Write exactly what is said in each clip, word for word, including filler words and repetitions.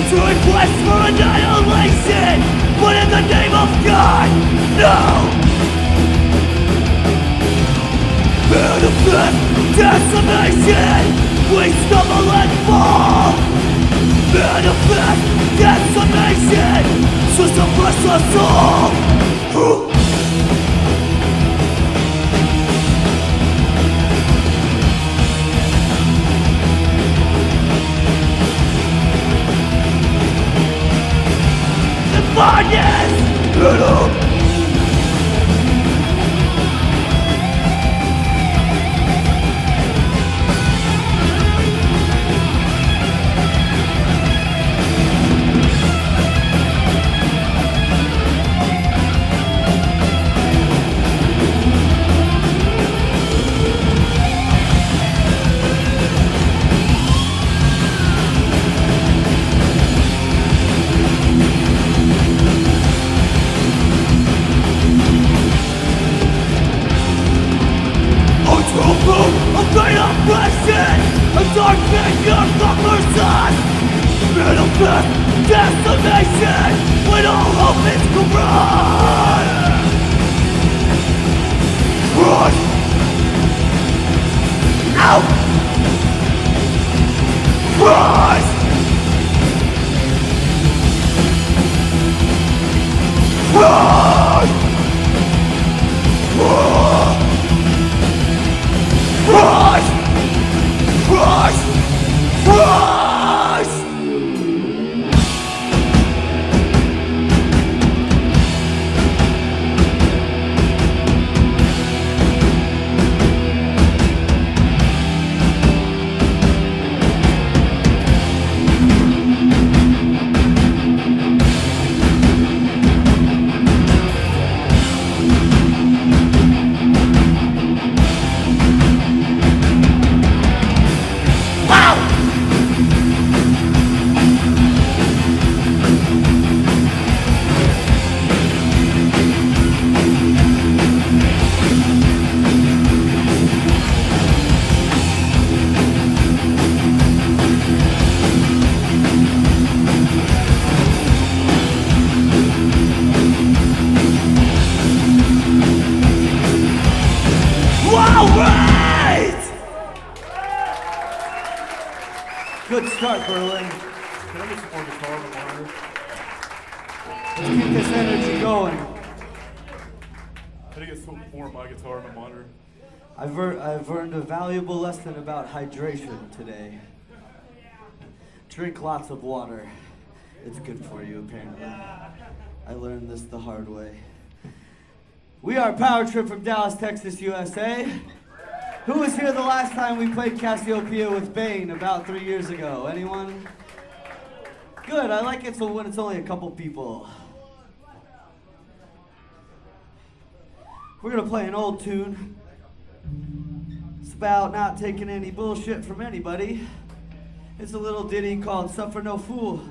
to request for annihilation, but in the name of God, no! Manifest decimation, we stumble and fall. Manifest decimation, to suppress us all. Madness! Little! Dark finger fuckers us. Manifest decimation when all hope is gone. Crush. Out. Crush. Crush. Crush. Crush. Crush! Crush! Good start, Berlin. Can I get some more guitar on the monitor? Let's keep this energy going. How do you get some more of my guitar on the monitor? I've, er I've earned a valuable lesson about hydration today. Drink lots of water. It's good for you, apparently. I learned this the hard way. We are Power Trip from Dallas, Texas, U S A. Who was here the last time we played Cassiopeia with Bane about three years ago? Anyone? Good, I like it so when it's only a couple people. We're gonna play an old tune. It's about not taking any bullshit from anybody. It's a little ditty called Suffer No Fool.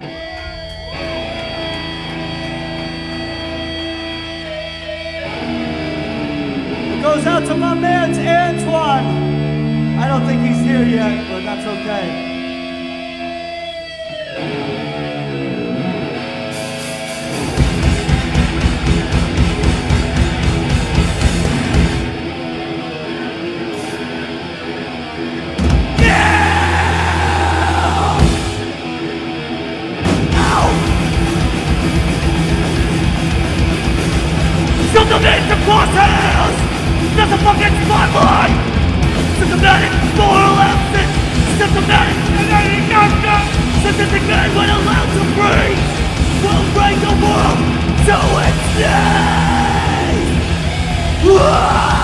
It goes out to my man's Antoine. I don't think he's here yet, but that's okay. Systematic crosshairs! That's a fucking spotlight! Systematic moral absence! Systematic genetic nonsense! Statistic man when allowed to breathe! Will bring the world to its knees! Whoa!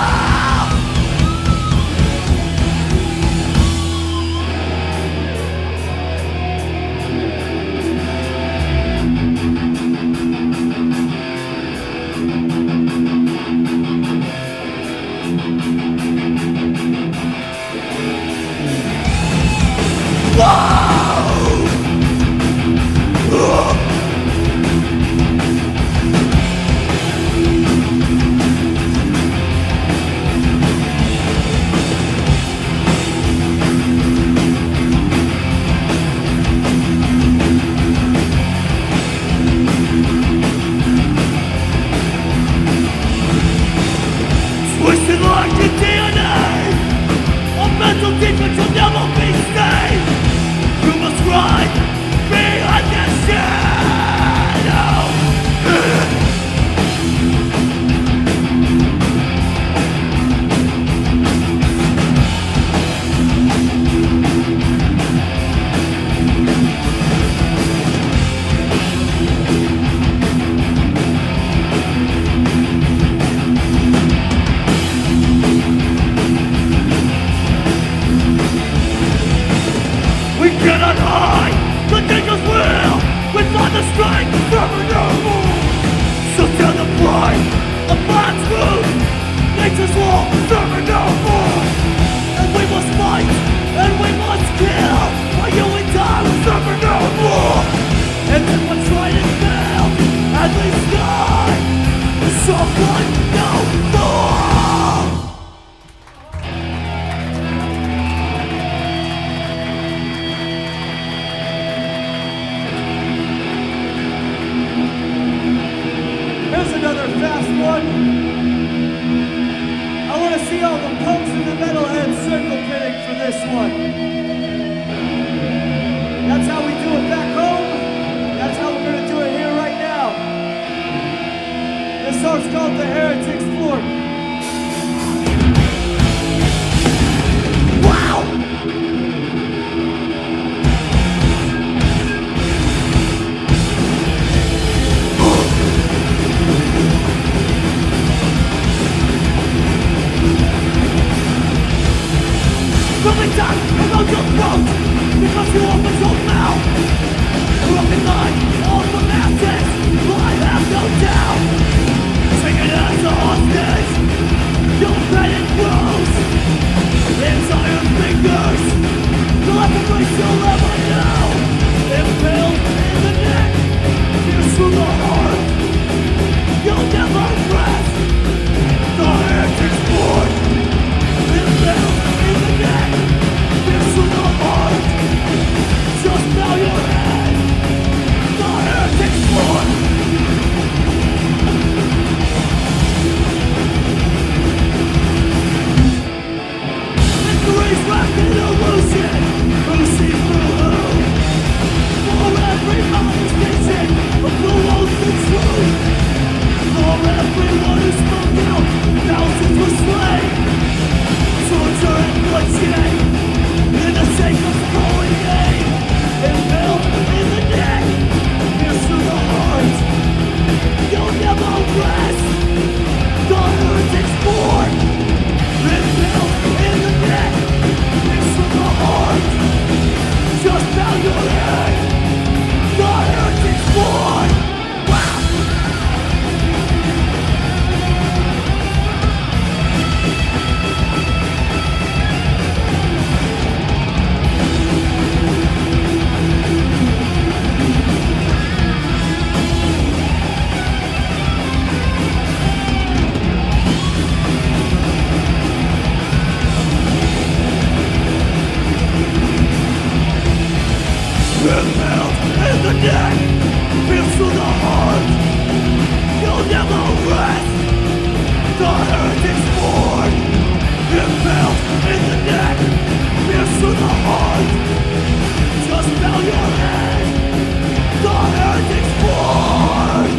Impaled in the neck, pierced through the heart. You'll never rest. The heretics born. Impaled in the neck, pierced through the heart. Just bow your head. The heretics born.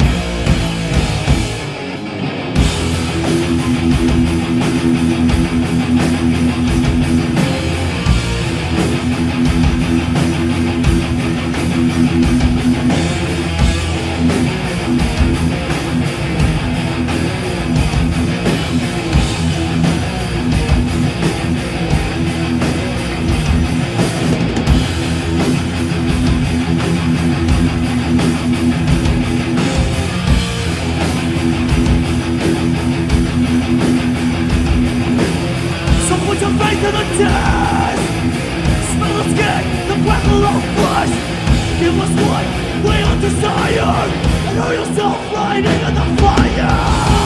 Put your faith in the test. Smell the skin, the crackle of flesh. Give us what we all desire, and know yourself riding in the fire.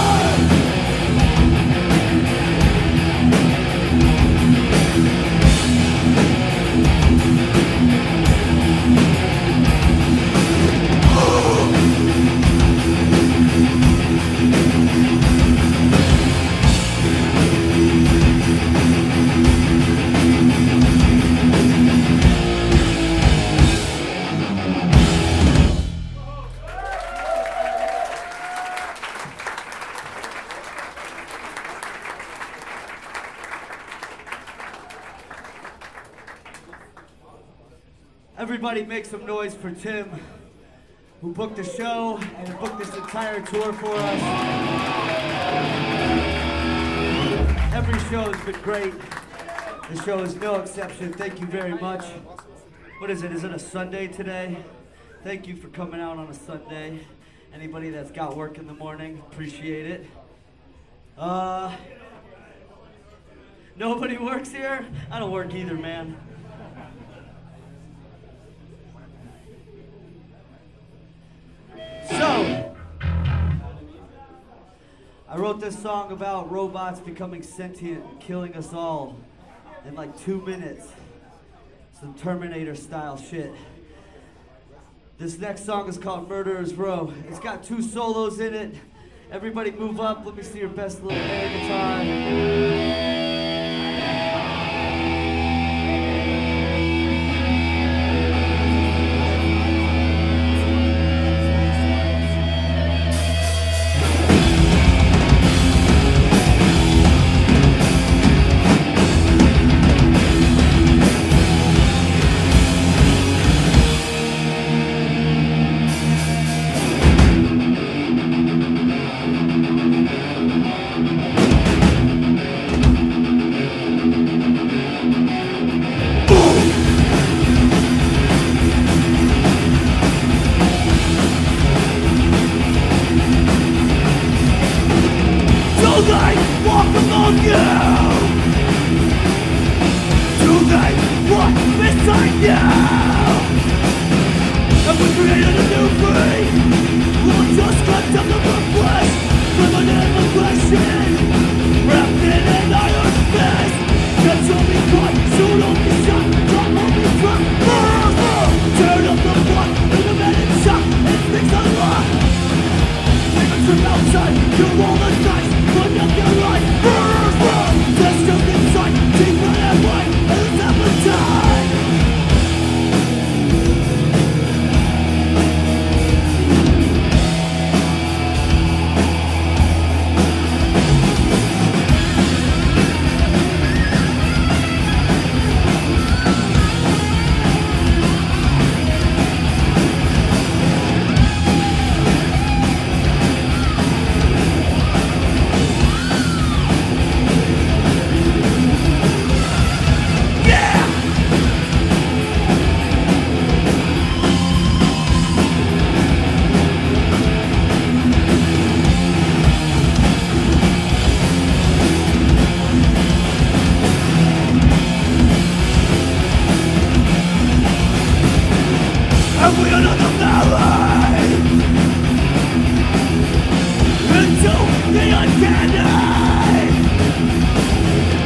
Everybody make some noise for Tim, who booked the show and booked this entire tour for us. Every show has been great. The show is no exception. Thank you very much. What is it? Is it a Sunday today? Thank you for coming out on a Sunday. Anybody that's got work in the morning, appreciate it. Uh, nobody works here? I don't work either, man. So, I wrote this song about robots becoming sentient and killing us all in like two minutes. Some Terminator style shit. This next song is called Murderer's Row. It's got two solos in it. Everybody move up. Let me see your best little air guitar.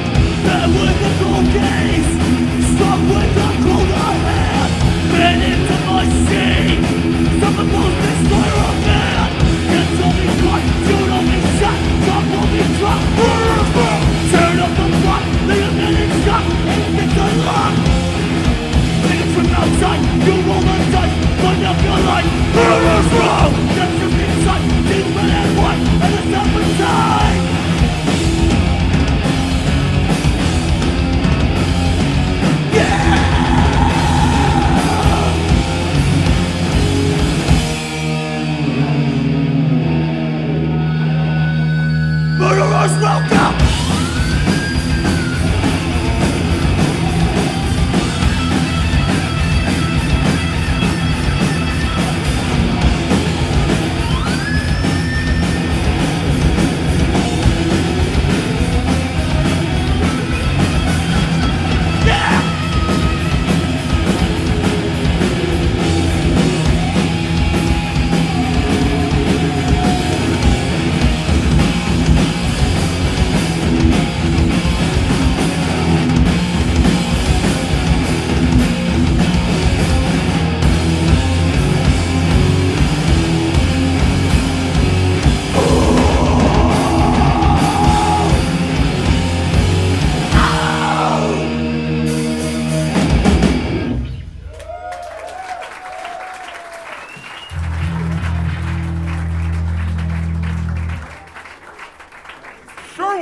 Stop with the cold hand,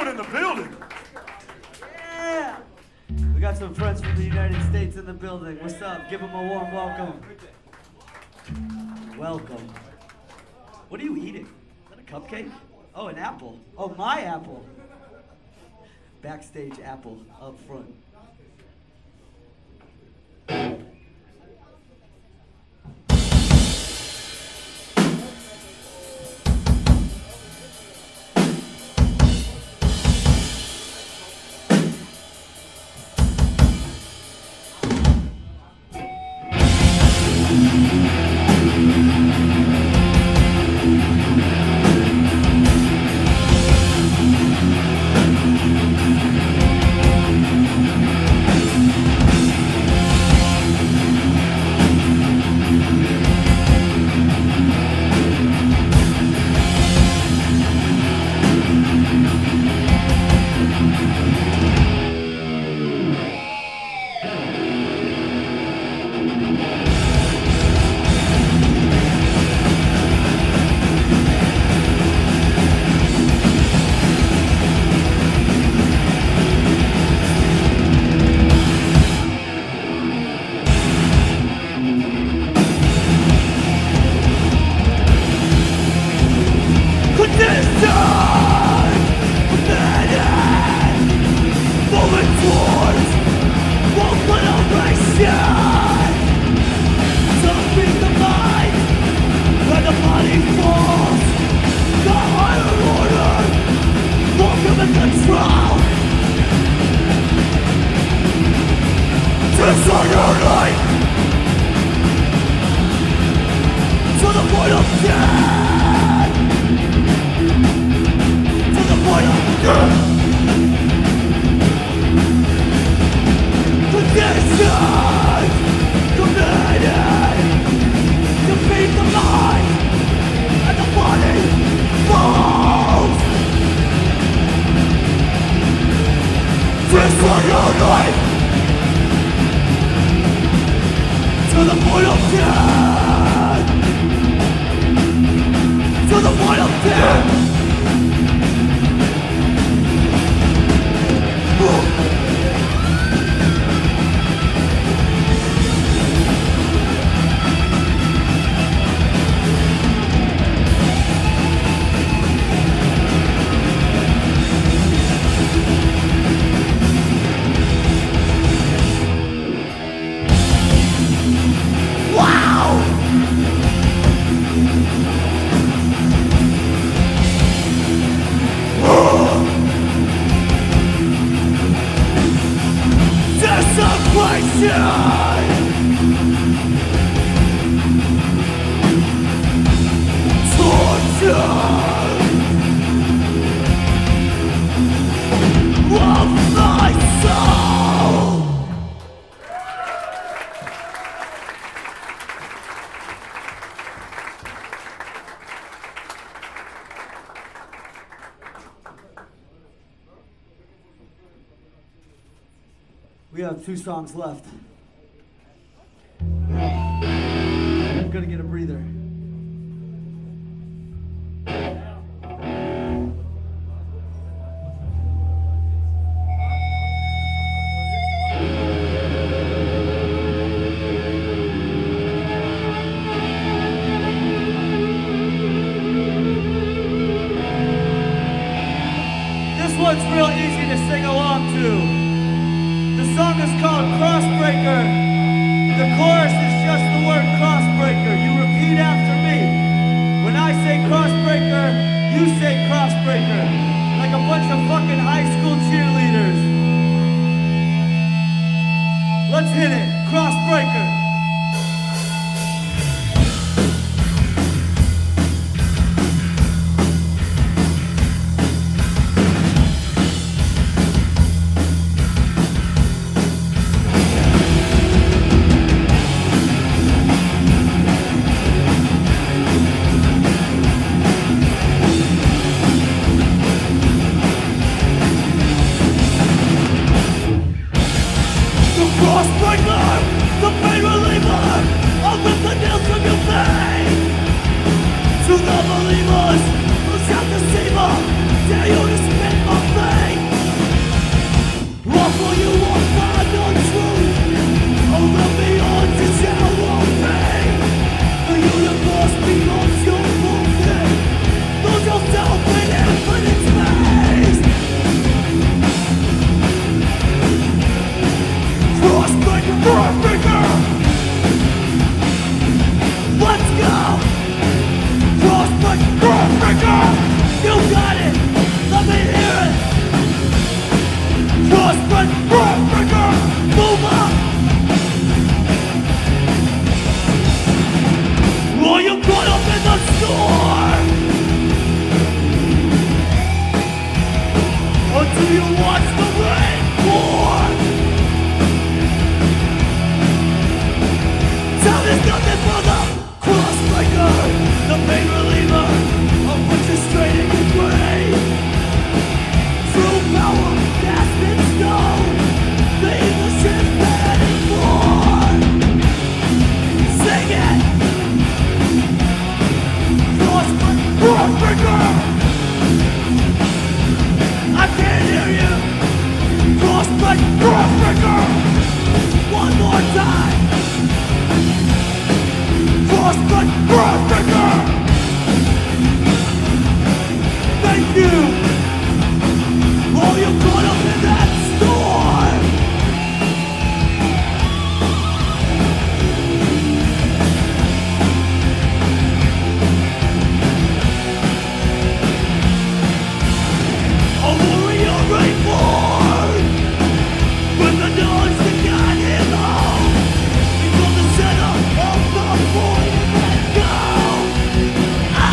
Everyone in the building. Yeah. We got some friends from the United States in the building. What's up? Give them a warm welcome. Welcome. What are you eating? Is that a cupcake? Oh, an apple. Oh, my apple. Backstage apple up front. We have two songs left. I'm gonna get a breather. This one's real easy to sing along to. The song is called Crossbreaker. The chorus is just the word Crossbreaker. You repeat after me. When I say Crossbreaker, you say Crossbreaker. Like a bunch of fucking high school cheerleaders. Let's hit it. Crossbreaker. side. Frostbite Frostbreaker! Thank you! All you caught up in that storm! A warrior reborn! With the dogs that got him home! From the center of the void and let go! Oh!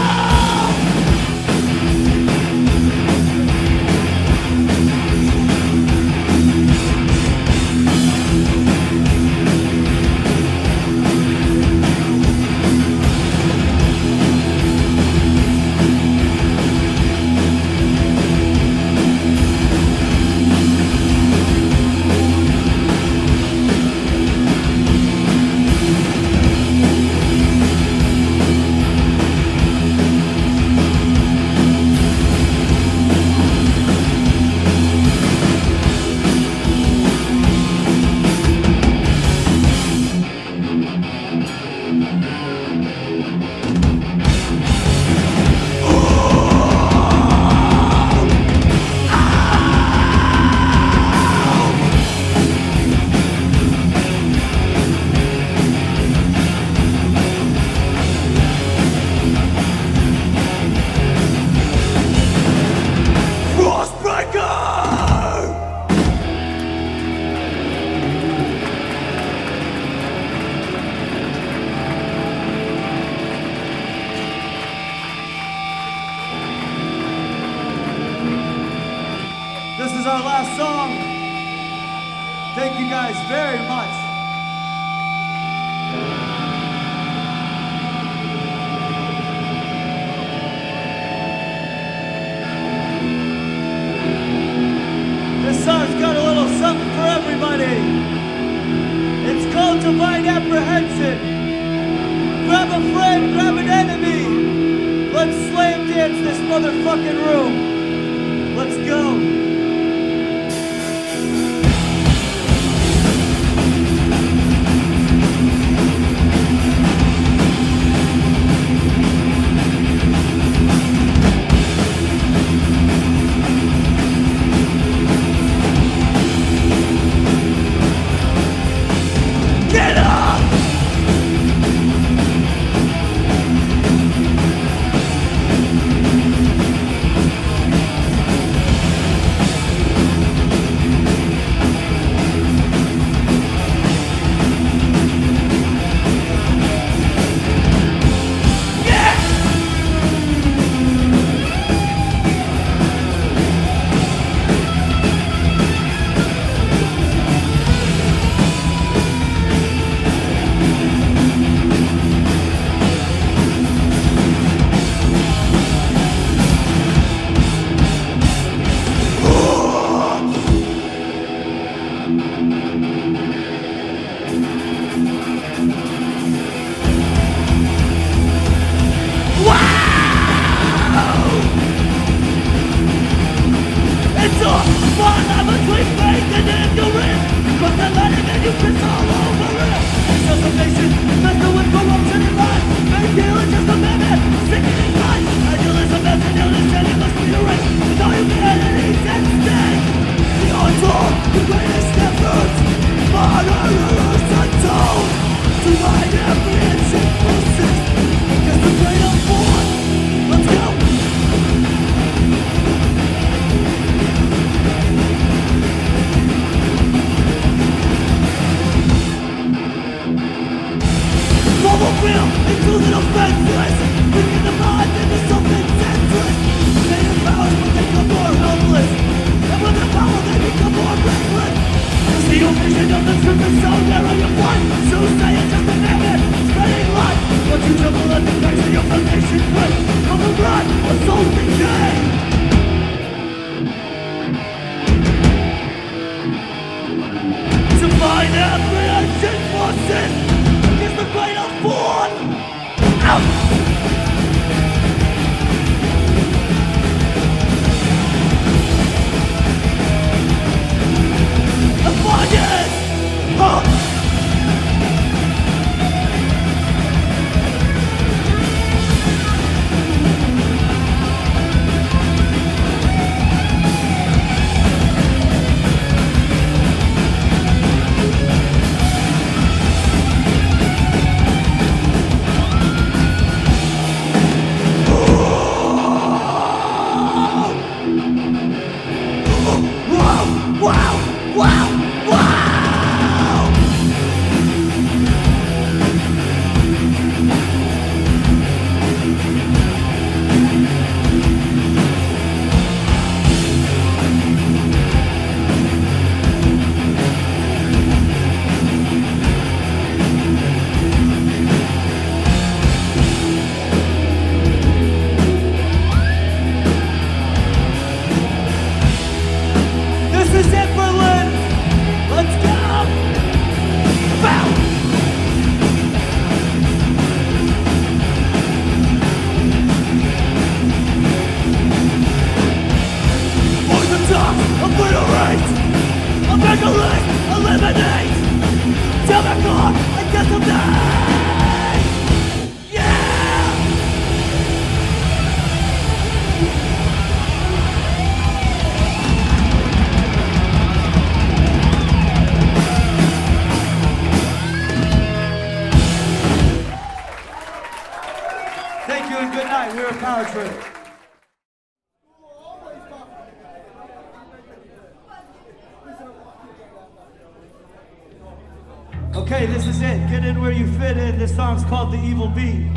This is our last song. Thank you guys very much. This song's got a little something for everybody. It's called Divine Apprehension. Grab a friend, grab an enemy. Let's slam dance this motherfucking room. Let's go. Get up! Thank you and good night. We're a Power Trip. Okay, this is it. Get in where you fit in. This song's called The Evil Beat.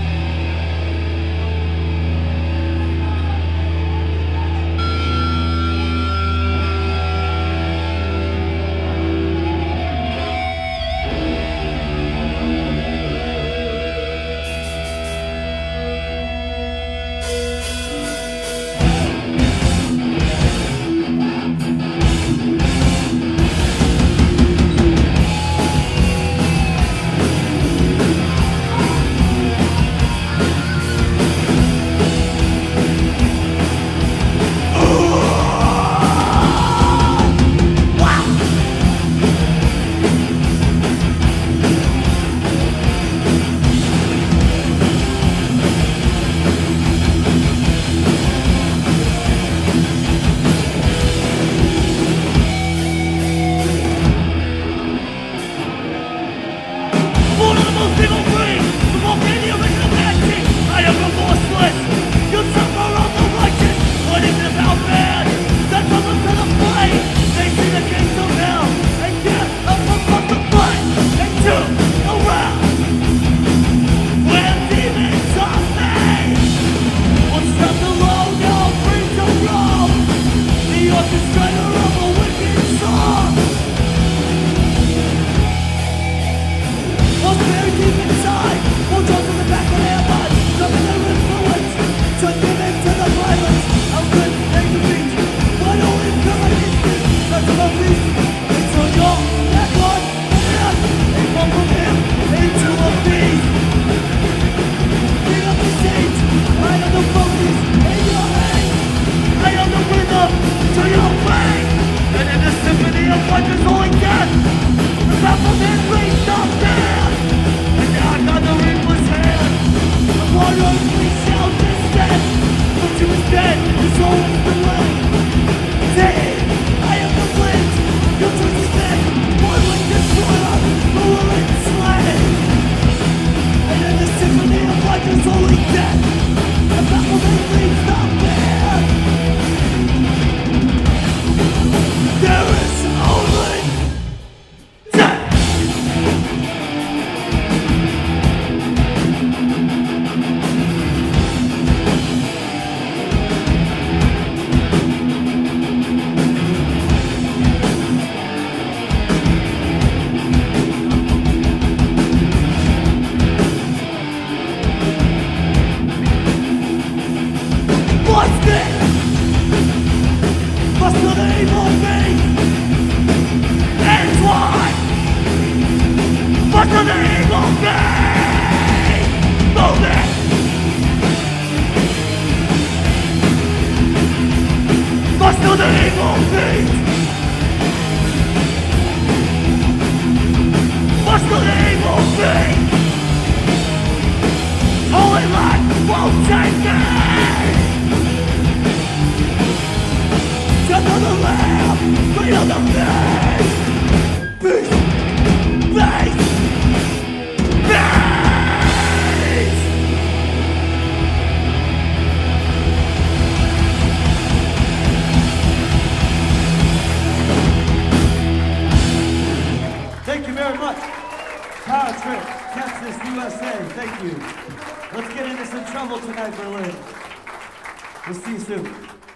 Thank you. Let's get into some trouble tonight, Berlin. We'll see you soon.